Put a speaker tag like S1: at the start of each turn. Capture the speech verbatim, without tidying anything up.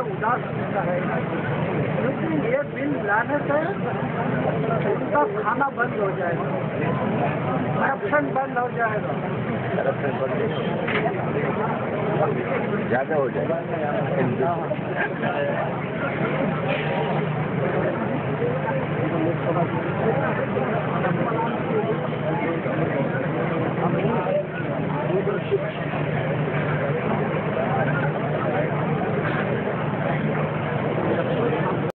S1: उदास है, क्योंकि ये बिल लाने से उनका खाना बंद हो जाएगा, करप्शन बंद हो जाएगा,
S2: करप्शन बंद ज़्यादा हो जाएगा।